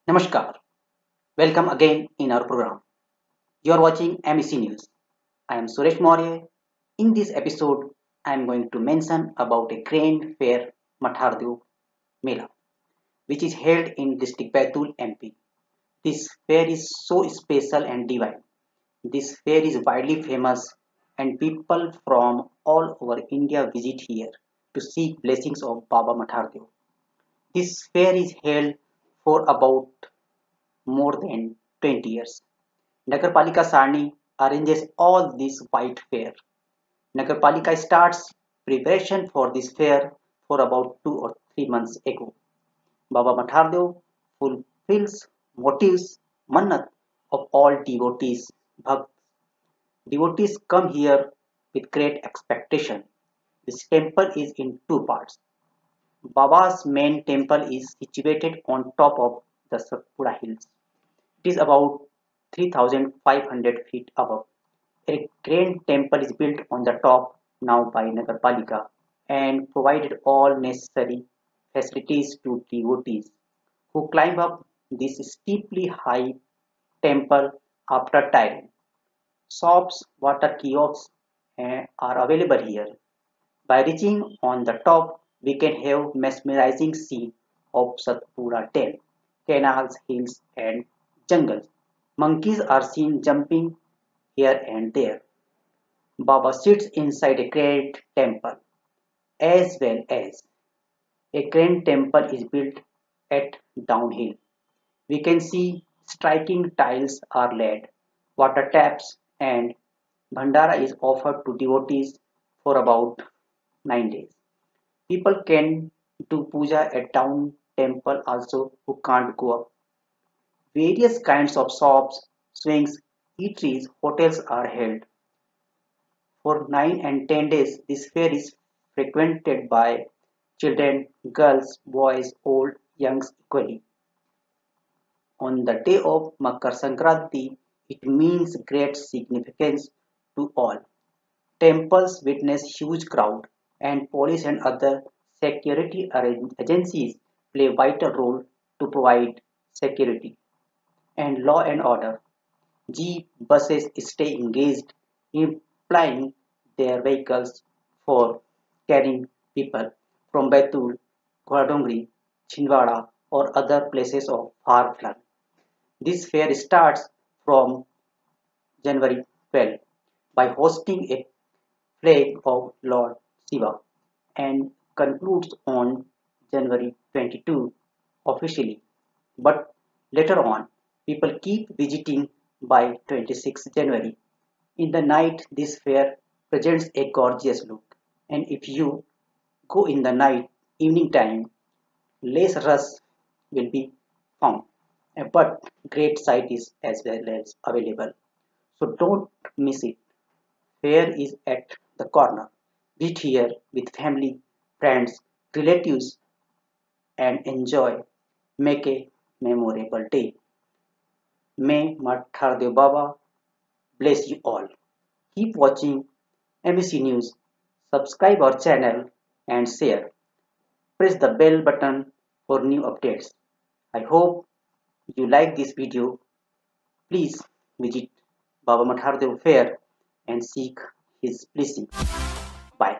Namaskar. Welcome again in our program. You are watching MEC News. I am Suresh Maurya. In this episode, I am going to mention about a grand fair Mathardev Mela, which is held in district Baitul, MP. This fair is so special and divine. This fair is widely famous and people from all over India visit here to seek blessings of Baba Mathardev. This fair is held for about more than 20 years. Nagarpalika Sarni arranges all this white fair. Nagarpalika starts preparation for this fair for about 2 or 3 months ago. Baba Mathardev fulfills motives mannat of all devotees. Devotees come here with great expectation. This temple is in two parts. Baba's main temple is situated on top of the Satpura hills. It is about 3,500 feet above. A grand temple is built on the top now by Nagarpalika and provided all necessary facilities to devotees who climb up this steeply high temple after tiring. Shops, water kiosks are available here. By reaching on the top, we can have mesmerizing scene of Satpura Dam, canals, hills, and jungles. Monkeys are seen jumping here and there. Baba sits inside a great temple, as well as a grand temple is built at downhill. We can see striking tiles are laid, water taps, and bhandara is offered to devotees for about 9 days. People can do puja at down temple also who can't go up. Various kinds of shops, swings, eateries, hotels are held. For 9 and 10 days, this fair is frequented by children, girls, boys, old, youngs equally. On the day of Makar Sankranti, it means great significance to all. Temples witness huge crowd and police and other security agencies play vital role to provide security and law and order. Jeep buses stay engaged, implying their vehicles for carrying people from Baitul, Gwadongri, Chhindwara, or other places of far flung. This fair starts from January 12 by hosting a plague of Lord Shiva and concludes on January 22 officially. But later on, people keep visiting by 26 January. In the night, this fair presents a gorgeous look, and if you go in the night, evening time, less rush will be found, but great sight is as well as available. So don't miss it. Fair is at the corner. Visit here with family, friends, relatives, and enjoy. Make a memorable day. May Mathardev Baba bless you all. Keep watching MEC News. Subscribe our channel and share. Press the bell button for new updates. I hope you like this video. Please visit Baba Mathardev Fair and seek his blessing.